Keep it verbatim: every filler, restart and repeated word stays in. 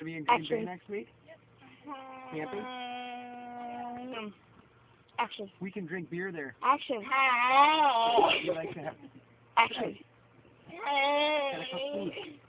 be in Green Bay Action. next week? Camping? Um, action. We can drink beer there. Action. You like to have Action. got a couple food.